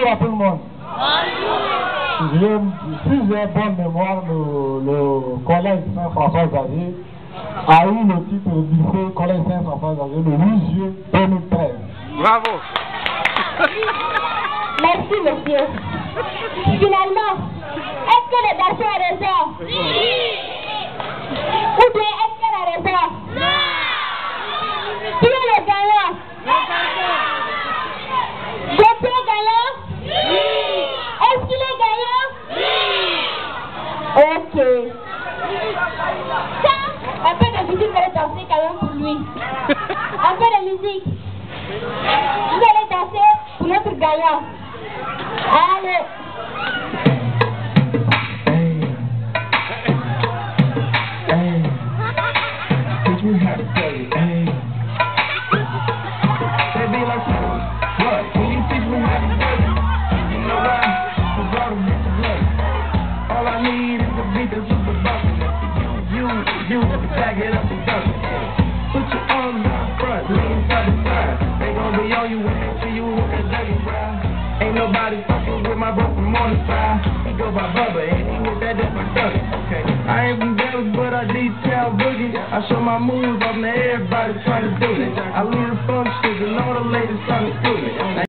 à tout le monde. Si j'ai bonne mémoire, le collège Saint-François-Xavier a eu le titre de lycée collège Saint-François-Xavier le 8 juillet 2013. Bravo. Merci, monsieur. Finalement, est-ce que le garçon a raison? Oui. Ou bien est-ce qu'elle a raison? Non. Qui est le gagnant? Le gagnant. Gagnant? Oui. Est-ce qu'il est gagnant? Oui. Ok. Ça, un peu de musique va danser quand même pour lui. Un peu de musique. Vous allez danser pour notre gagnant. Allez. Teach me how to play it, hey. They be like, what? Can you teach me how to play it? You know why? Cause all the bitches love it. All I need is a beat that's super bumpin'. You, back it up and dump it. Put your arms out front, lean side to side. They gon' be on you when they see you with that dirty ride. Ain't nobody fucking with my bro from on the side. He go by Bubba and he with that different stuff. Okay, I ain't from Dallas, but I detail boogie. I show my moves off to everybody trying to do it. I leave the functions and all the ladies trying to do it.